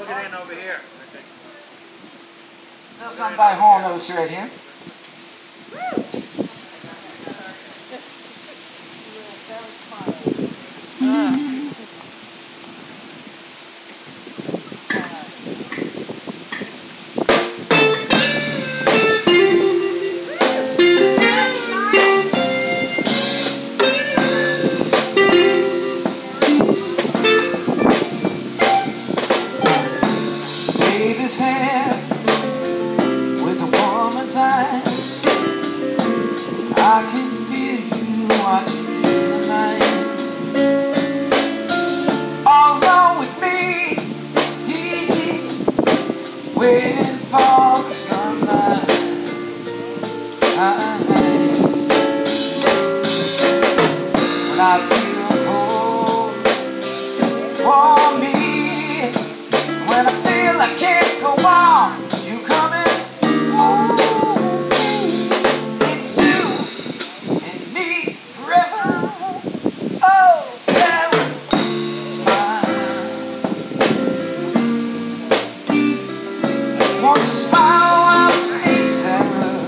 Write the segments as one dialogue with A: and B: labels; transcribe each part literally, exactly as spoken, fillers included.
A: Plug it in over here.
B: There's some by Hall notes right here. Baby's hair with a woman's eyes, I can feel you watching in the night. All alone with me, waiting for the sunlight. I, when I feel cold for me, when I feel I can't go on, you coming? Oh, it's you and me forever. Oh, Sarah, smile. Want to smile on me, Sarah.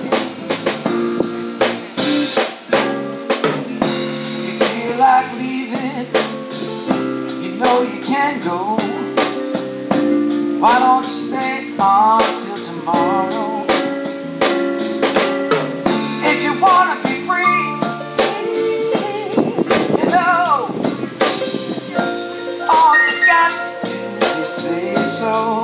B: You feel like leaving, you know you can't go. Why don't you stay on till tomorrow? If you wanna be free, you know, all you got to do is say so.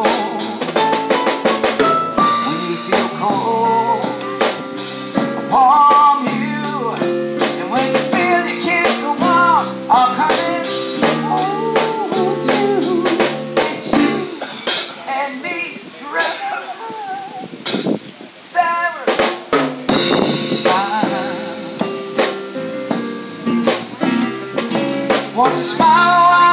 B: When you feel cold, I warm you, and when you feel you can't go on, I'll come in. Want to smile.